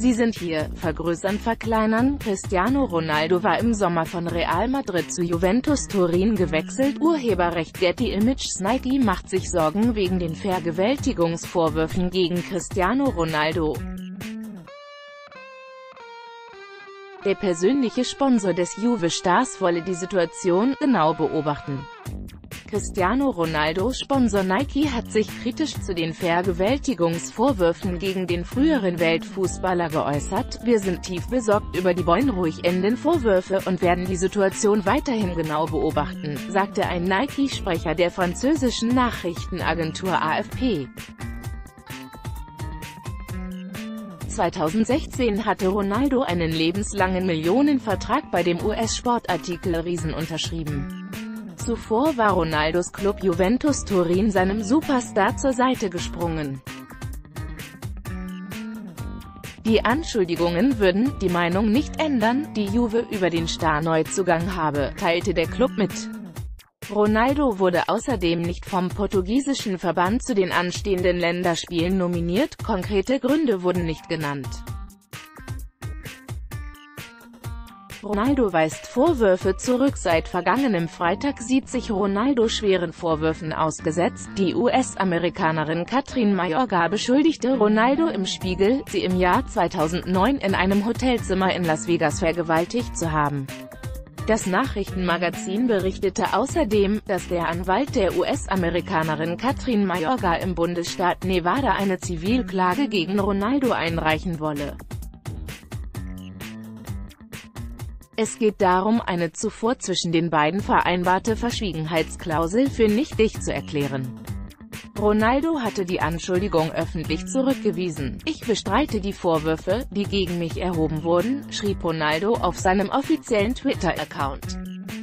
Sie sind hier, vergrößern, verkleinern. Cristiano Ronaldo war im Sommer von Real Madrid zu Juventus Turin gewechselt. Urheberrecht Getty Images. Nike macht sich Sorgen wegen den Vergewaltigungsvorwürfen gegen Cristiano Ronaldo. Der persönliche Sponsor des Juve-Stars wolle die Situation genau beobachten. Cristiano Ronaldo Sponsor Nike hat sich kritisch zu den Vergewaltigungsvorwürfen gegen den früheren Weltfußballer geäußert. Wir sind tief besorgt über die beunruhigend endenden Vorwürfe und werden die Situation weiterhin genau beobachten, sagte ein Nike-Sprecher der französischen Nachrichtenagentur AFP. 2016 hatte Ronaldo einen lebenslangen Millionenvertrag bei dem US-Sportartikel-Riesen unterschrieben. Zuvor war Ronaldos Club Juventus Turin seinem Superstar zur Seite gesprungen. Die Anschuldigungen würden die Meinung nicht ändern, die Juve über den Star-Neuzugang habe, teilte der Club mit. Ronaldo wurde außerdem nicht vom portugiesischen Verband zu den anstehenden Länderspielen nominiert, konkrete Gründe wurden nicht genannt. Ronaldo weist Vorwürfe zurück. Seit vergangenem Freitag sieht sich Ronaldo schweren Vorwürfen ausgesetzt. Die US-Amerikanerin Katrin Mayorga beschuldigte Ronaldo im Spiegel, sie im Jahr 2009 in einem Hotelzimmer in Las Vegas vergewaltigt zu haben. Das Nachrichtenmagazin berichtete außerdem, dass der Anwalt der US-Amerikanerin Katrin Mayorga im Bundesstaat Nevada eine Zivilklage gegen Ronaldo einreichen wolle. Es geht darum, eine zuvor zwischen den beiden vereinbarte Verschwiegenheitsklausel für nichtig zu erklären. Ronaldo hatte die Anschuldigung öffentlich zurückgewiesen. Ich bestreite die Vorwürfe, die gegen mich erhoben wurden, schrieb Ronaldo auf seinem offiziellen Twitter-Account.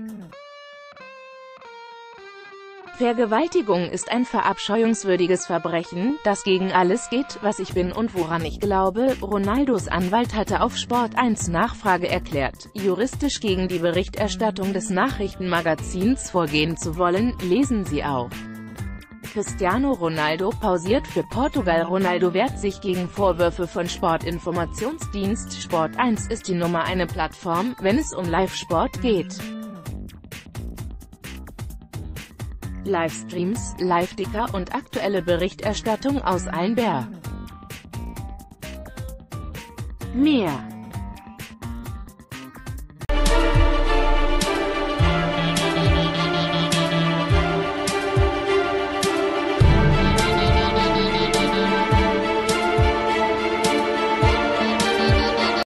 Vergewaltigung ist ein verabscheuungswürdiges Verbrechen, das gegen alles geht, was ich bin und woran ich glaube. Ronaldos Anwalt hatte auf Sport 1 Nachfrage erklärt, juristisch gegen die Berichterstattung des Nachrichtenmagazins vorgehen zu wollen. Lesen Sie auch. Cristiano Ronaldo pausiert für Portugal. Ronaldo wehrt sich gegen Vorwürfe von Sportinformationsdienst. Sport 1 ist die Nummer 1 Plattform, wenn es um Live-Sport geht. Livestreams, Live-Ticker und aktuelle Berichterstattung aus allen Mehr.